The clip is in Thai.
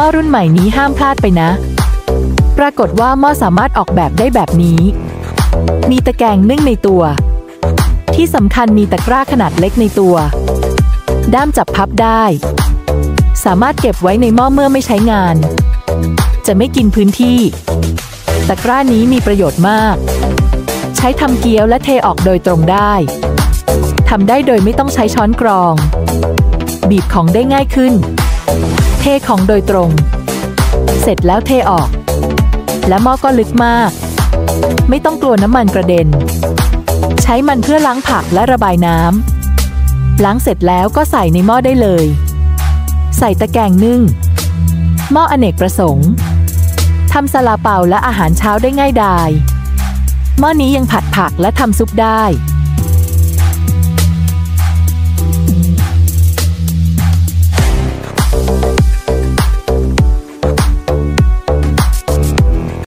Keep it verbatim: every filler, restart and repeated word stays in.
ม้อรุ่นใหม่นี้ห้ามพลาดไปนะปรากฏว่าหม้อสามารถออกแบบได้แบบนี้มีตะแกรงนึ่งในตัวที่สำคัญมีตะกร้าขนาดเล็กในตัวด้ามจับพับได้สามารถเก็บไว้ในหม้อเมื่อไม่ใช้งานจะไม่กินพื้นที่ตะกร้านี้มีประโยชน์มากใช้ทำเกี๊ยวและเทออกโดยตรงได้ทำได้โดยไม่ต้องใช้ช้อนกรองบีบของได้ง่ายขึ้นเทของโดยตรงเสร็จแล้วเทออกและหม้อก็ลึกมากไม่ต้องกลัวน้ำมันกระเด็นใช้มันเพื่อล้างผักและระบายน้ำล้างเสร็จแล้วก็ใส่ในหม้อได้เลยใส่ตะแกรงนึ่งหม้ออเนกประสงค์ทำซาลาเปาและอาหารเช้าได้ง่ายดายหม้อนี้ยังผัดผักและทำซุปได้